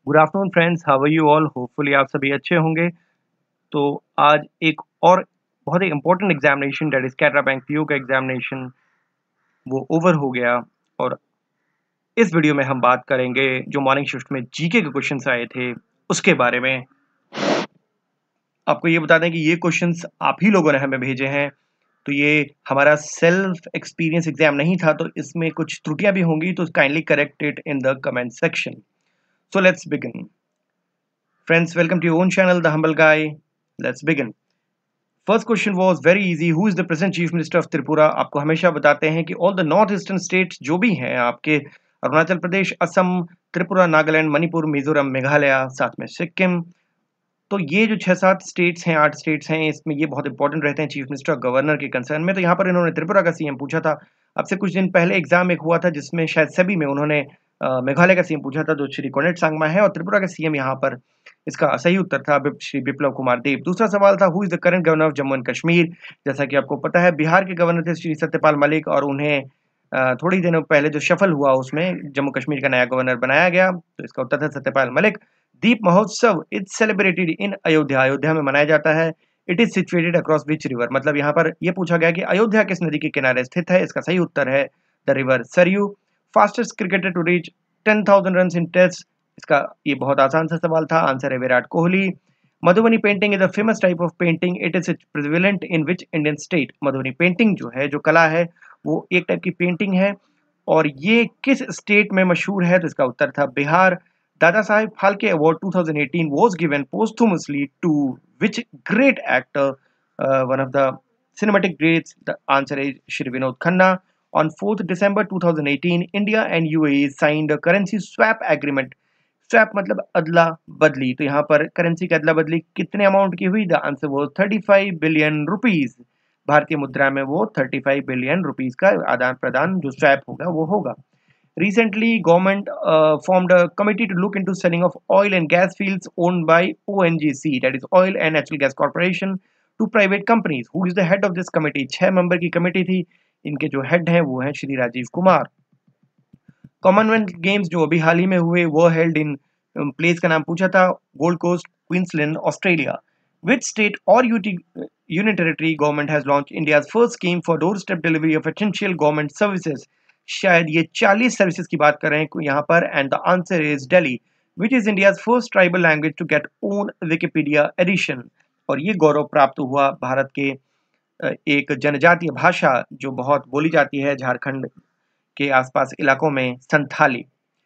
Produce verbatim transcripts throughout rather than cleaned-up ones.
Good afternoon friends, how are you all? Hopefully आप सभी अच्छे होंगे। तो आज एक और बहुत ही important examination that is Canara bank PO का एग्जामिनेशन वो ओवर हो गया। और इस वीडियो में हम बात करेंगे जो मॉर्निंग शिफ्ट में जीके के क्वेश्चंस आए थे उसके बारे में। आपको ये बता दें कि ये क्वेश्चंस आप ही लोगों ने हमें भेजे हैं, तो ये हमारा सेल्फ एक्सपीरियंस एग्जाम नहीं था, तो इसमें कुछ त्रुटियां भी होंगी, तो kindly correct it in the comment section. So let's begin. Friends, welcome to your own channel, The Humble Guy. Let's begin. First question was very easy. Who is the present Chief Minister of Tripura? आपको हमेशा बताते हैं कि all the north eastern states जो भी हैं आपके अरुणाचल प्रदेश, असम, त्रिपुरा, नागालैंड, मणिपुर, मिजोरम, मेघालय, साथ में सिक्किम, तो ये जो छह सात स्टेट्स हैं, आठ स्टेट्स हैं, इसमें ये बहुत इंपॉर्टेंट रहते हैं चीफ मिनिस्टर और गवर्नर के कंसर्न में। तो यहाँ पर इन्होंने त्रिपुरा का सीएम पूछा था। अब से कुछ दिन पहले एग्जाम एक हुआ था जिसमें शायद सभी में उन्होंने अ, मेघालय का सीएम पूछा था, जो श्री कोनेट सांगमा है, और त्रिपुरा का सीएम यहाँ पर इसका सही उत्तर था बिप- श्री बिप्लव कुमार देव। दूसरा सवाल था who is the current governor of Jammu and Kashmir. जैसा कि आपको पता है, बिहार के गवर्नर थे श्री सत्यपाल मलिक, और उन्हें अ, थोड़ी दिनों पहले जो शफल हुआ उसमें जम्मू कश्मीर का नया गवर्नर बनाया गया, तो इसका उत्तर था Satyapal Malik. Deep Mahotsav is celebrated in Ayodhya, Ayodhya में मनाया जाता है। It is situated across which river, मतलब यहाँ पर यह पूछा गया कि अयोध्या किस नदी के किनारे स्थित है। इसका सही उत्तर है the river Sarayu. Fastest cricketer to reach ten thousand run in test, इसका ये बहुत आसान सा सवाल था, आंसर है Virat Kohli. Madhubani painting is a famous type of painting, it is prevalent in which Indian state. Madhubani painting जो है, जो कला है, वो एक टाइप की पेंटिंग है, और ये किस स्टेट में मशहूर है, तो इसका उत्तर था Bihar. Dada Saheb Phalke award twenty eighteen was given posthumously to which great actor, uh, one of the cinematic greats? The answer is Shri Vinod Khanna. On fourth December twenty eighteen, India and U A E signed a currency swap agreement. Swap मतलब अदला बदली, तो यहाँ पर currency की अदला बदली कितने अमाउंट की हुई? द आंसर वो thirty-five बिलियन रुपीस। भारतीय मुद्रा में वो thirty-five बिलियन रुपीस का आदान प्रदान जो स्वैप होगा वो होगा। Recently, government uh, formed a committee to look into selling of oil and gas fields owned by O N G C, that is Oil and Natural Gas Corporation, to private companies. Who is the head of this committee? छह member की committee थी, इनके जो head हैं वो हैं Shri Rajiv Kumar. Commonwealth Games जो अभी हाल ही में हुए वो हेल्ड इन प्लेस का नाम पूछा था, Gold Coast, Queensland, Australia. Which state or union territory government has launched India's first scheme for doorstep delivery of essential government services? शायद ये चालीस सर्विसेज की बात कर रहे हैं यहाँ पर, and the answer is Delhi. Which is India's first tribal language to get own Wikipedia edition, और ये गौरव प्राप्त हुआ भारत के एक जनजातीय भाषा जो बहुत बोली जाती है झारखंड के आसपास इलाकों में, संथाली।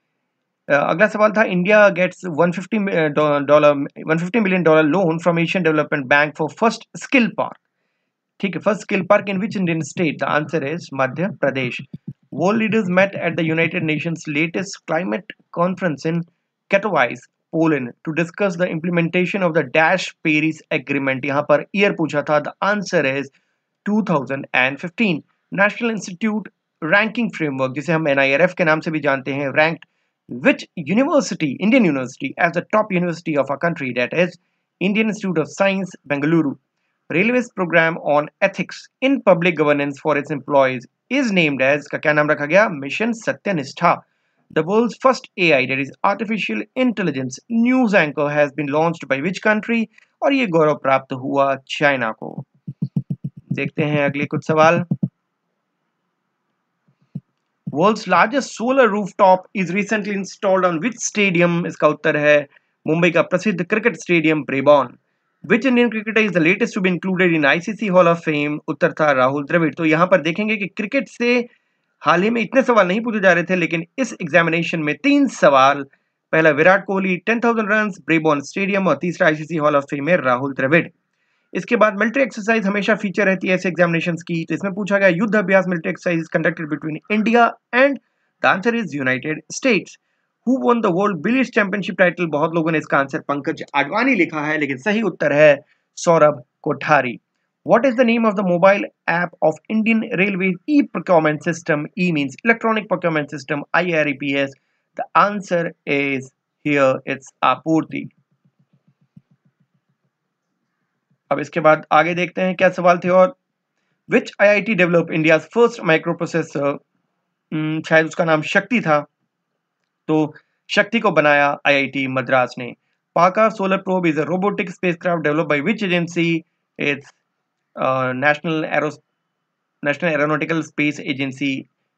अगला सवाल था India gets one hundred fifty dollar one hundred fifty million dollar loan from Asian Development Bank for first skill park. ठीक है, first skill park in which Indian state? The answer is Madhya Pradesh. World leaders met at the United Nations latest climate conference in Katowice, Poland, to discuss the implementation of the Dash Paris Agreement. यहाँ per year पूछा था, the answer is twenty fifteen. National Institute Ranking Framework, जिसे हम N I R F के नाम से भी जानते हैं, ranked which university, Indian university, as the top university of our country, that is Indian Institute of Science, Bengaluru. Railways program on ethics in public governance for its employees is named as, का क्या नाम रखा गया? Mission सत्यनिष्ठा। The world's first A I, that is artificial intelligence news anchor, has been launched by which country? और ये गौरव प्राप्त हुआ चाइना को। देखते हैं अगले कुछ सवाल। World's largest solar rooftop is recently installed on which stadium? इसका उत्तर है मुंबई का प्रसिद्ध cricket stadium Brabourne. Which Indian cricketer is the latest to be included in I C C Hall of Fame? उत्तर था राहुल द्रविड़। तो यहाँ पर देखेंगे कि क्रिकेट से हाल ही में इतने सवाल नहीं पूछे जा रहे थे, लेकिन इस एग्जामिनेशन में तीन सवाल, पहला Virat Kohli ten thousand run Brabourne stadium, और तीसरा आईसीसी हॉल ऑफ फेम में राहुल द्रविड़। इसके बाद मिलिट्री एक्सरसाइज हमेशा फीचर रहती है ऐसे एग्जामिनेशंस की, तो इसमें पूछा गया Yudh Abhyas military exercise conducted between India and, the answer is United States. Who won the World Billiards Championship title? बहुत लोगों ने इसका आंसर पंकज आडवाणी लिखा है, लेकिन सही उत्तर है Saurabh Kothari. What is the name of the mobile app of Indian Railways e-procurement system? E means electronic procurement system, I R E P S. The answer is here, it's Apurti. अब इसके बाद आगे देखते हैं क्या सवाल थे। और which I I T develop India first microprocessor? शायद उसका नाम शक्ति था। तो शक्ति को बनाया आईआईटी मद्रास ने। Parker solar probe is a robotic spacecraft developed by which agency? It's national aero national aeronautical space agency,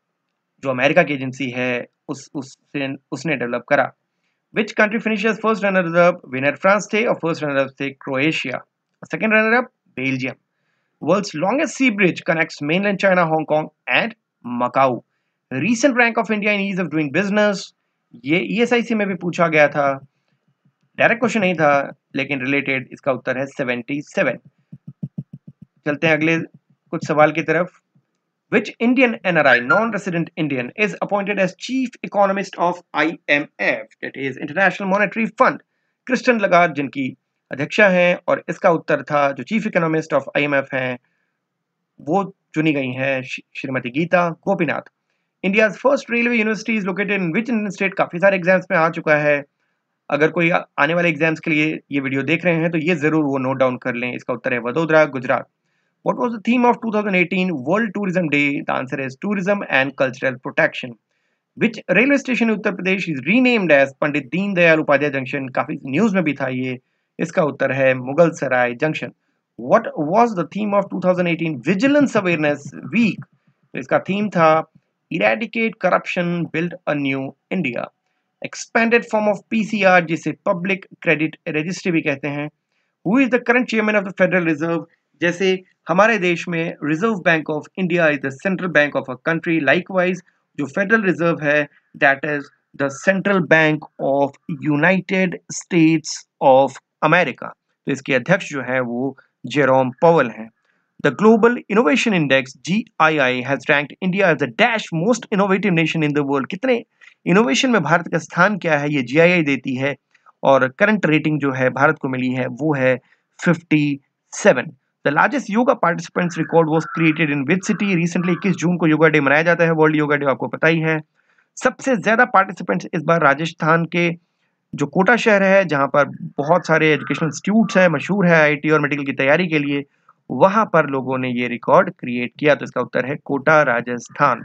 जो अमेरिका की एजेंसी है, उस उससे उसने डेवलप करा। Which country finishes first runner-up? Winner France थे और first runner-up थे Croatia. Second runner-up Belgium. World's longest sea bridge connects mainland China, Hong Kong and Macau. Recent rank of India in ease of doing business. ये E S I C में भी पूछा गया था, direct question नहीं था लेकिन रिलेटेड, इसका उत्तर है सतहत्तर। चलते हैं अगले कुछ सवाल की तरफ। Which Indian N R I, non-resident Indian, is appointed as chief economist of I M F, that is International Monetary Fund? Christine Lagarde जिनकी अध्यक्षा हैं, और इसका उत्तर था जो chief economist of I M F हैं वो चुनी गई हैं Shrimati Gita Gopinath. India's first railway university is located in which Indian state? काफी सारे एग्जाम्स में आ चुका है, अगर कोई आने वाले एग्जाम्स के लिए ये वीडियो देख रहे हैं तो ये जरूर वो नोट डाउन कर लें। इसका उत्तर है Vadodara, Gujarat. What was the theme of twenty eighteen World Tourism Day? The answer is tourism and cultural protection. Which railway station in Uttar Pradesh is renamed as Pandit Deen Dayal Upadhyay Junction? काफी news में भी था ये। इसका उत्तर है Mughal Sarai junction. What was the theme of twenty eighteen Vigilance Awareness Week? इसका theme था Eradicate Corruption, Build a New India. Expanded form of P C R जिसे Public Credit Registry भी कहते हैं। Who is the current chairman of the Federal Reserve? जैसे हमारे देश में Reserve Bank of India is the central bank of a country, likewise जो Federal Reserve है that is the central bank of United States of America. तो इसके अध्यक्ष जो है वो जेरोम पॉवेल हैं। The Global Innovation Index G I I has ranked India as the dash most innovative nation in the world. कितने innovation में भारत का स्थान क्या है ये जी आई आई देती है, और करंट रेटिंग जो है भारत को मिली है वो है सत्तावन। The largest yoga participants record was created in which city? Recently इक्कीस जून को योगा डे मनाया जाता है, वर्ल्ड योगा डे आपको पता ही है। सबसे ज्यादा पार्टिसिपेंट्स इस बार राजस्थान के जो कोटा शहर है जहां पर बहुत सारे एजुकेशनल इंस्टीट्यूट्स हैं, मशहूर है आई आई टी और मेडिकल की तैयारी के लिए, वहां पर लोगों ने ये रिकॉर्ड क्रिएट किया। तो इसका उत्तर है कोटा, राजस्थान।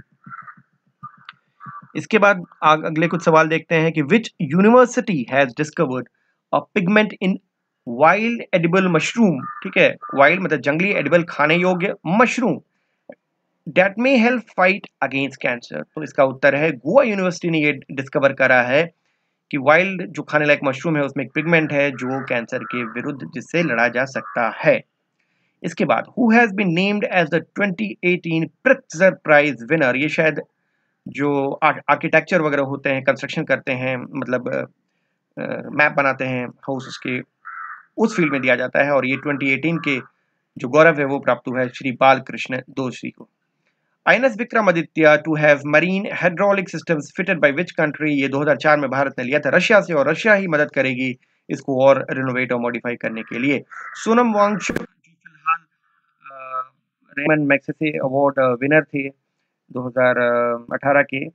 इसके बाद अगले कुछ सवाल देखते हैं कि which university has discovered a pigment in wild edible mushroom? ठीक है, वाइल्ड मतलब जंगली, एडिबल खाने योग्य, mushroom that may help fight against cancer. तो इसका उत्तर है गोवा यूनिवर्सिटी ने ये डिस्कवर करा है कि वाइल्ड जो खाने लायक मशरूम है उसमें एक पिगमेंट है जो कैंसर के विरुद्ध जिससे लड़ा जा सकता है। इसके बाद who has been named as the twenty eighteen Pritzker prize winner? ये शायद जो आर्किटेक्चर वगैरह होते हैं, कंस्ट्रक्शन करते हैं, मतलब मैप uh, बनाते हैं हाउस के, उस फील्ड में दिया जाता है, और ये ट्वेंटी एटीन के जो गौरव है वो प्राप्त हुआ है श्री बालकृष्ण दोषी को। INS Vikramaditya to have marine hydraulic systems fitted by which country? ये दो हज़ार चार में भारत ने लिया था रशिया से, और रशिया ही मदद करेगी इसको और रिनोवेट और मॉडिफाई करने के लिए। सोनम वांगचुक जो फिलहाल रेमंड मैग्सेसे अवार्ड विनर थे दो हज़ार अठारह के,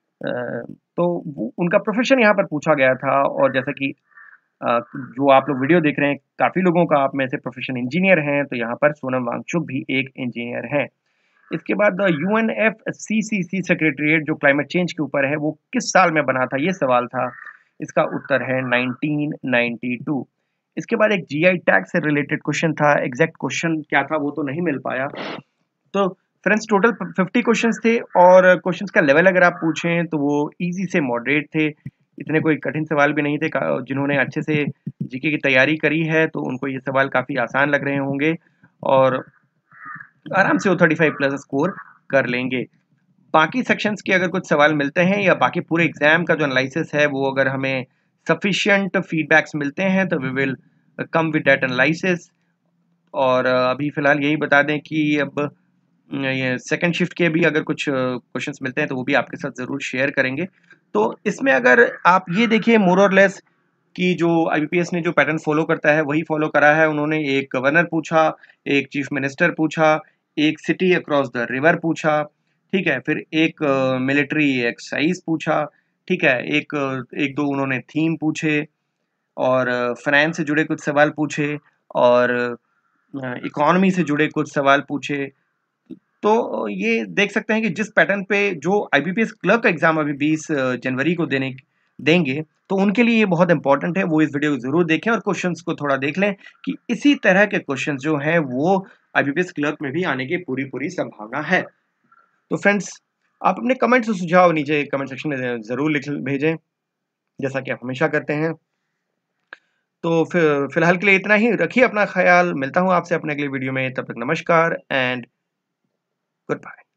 तो उनका प्रोफेशन यहाँ पर पूछा गया था, और जैसा कि जो आप लोग वीडियो देख रहे हैं काफी लोगों का आप में से प्रोफेशन इंजीनियर हैं, तो यहाँ पर सोनम वांगचुक भी एक इंजीनियर हैं। इसके बाद U N F C C C secretariat जो क्लाइमेट चेंज के ऊपर है वो किस साल में बना था? ये सवाल था। इसका उत्तर है नाइनटीन नाइंटी टू। इसके बाद एक जीआई टैग से रिलेटेड क्वेश्चन था, एग्जैक्ट क्वेश्चन क्या था वो तो नहीं मिल पाया। तो फ्रेंड्स टोटल फिफ्टी क्वेश्चंस थे, और क्वेश्चंस का लेवल अगर आप पूछें तो वो इजी से मॉडरेट थे, इतने कोई कठिन सवाल भी नहीं थे। जिन्होंने अच्छे से जीके की तैयारी करी है तो उनको ये सवाल काफ़ी आसान लग रहे होंगे, और आराम से वो थर्टी फाइव प्लस स्कोर कर लेंगे। बाकी सेक्शंस के अगर कुछ सवाल मिलते हैं या बाकी पूरे एग्जाम का जो एनालिसिस है वो अगर हमें सफिशिएंट फीडबैक्स मिलते हैं तो we will come with that analysis. और अभी फ़िलहाल यही बता दें कि अब ये सेकंड शिफ्ट के भी अगर कुछ क्वेश्चंस मिलते हैं तो वो भी आपके साथ ज़रूर शेयर करेंगे। तो इसमें अगर आप ये देखिए मोर और लेस कि जो आईबीपीएस ने जो पैटर्न फॉलो करता है वही फॉलो करा है। उन्होंने एक गवर्नर पूछा, एक चीफ मिनिस्टर पूछा, एक सिटी अक्रॉस द रिवर पूछा, ठीक है, फिर एक मिलिट्री एक्सरसाइज पूछा, ठीक है, एक एक दो उन्होंने थीम पूछे, और फाइनेंस से जुड़े कुछ सवाल पूछे, और इकोनॉमी से जुड़े कुछ सवाल पूछे। तो ये देख सकते हैं कि जिस पैटर्न पे जो आईबीपीएस क्लर्क का एग्जाम अभी बीस जनवरी को देने देंगे, तो उनके लिए ये बहुत इंपॉर्टेंट है, वो इस वीडियो को ज़रूर देखें और क्वेश्चंस को थोड़ा देख लें कि इसी तरह के क्वेश्चंस जो हैं वो आईबीपीएस क्लर्क में भी आने की पूरी-पूरी संभावना है। तो फ्रेंड्स, आप अपने कमेंट्स और सुझाव नीचे कमेंट सेक्शन में ज़रूर लिख भेजें, जैसा कि आप हमेशा करते हैं। तो फिर फिलहाल के लिए इतना ही, रखिए अपना ख़्याल, मिलता हूँ आपसे अपने अगले वीडियो में, तब तक नमस्कार एंड गुड बाय।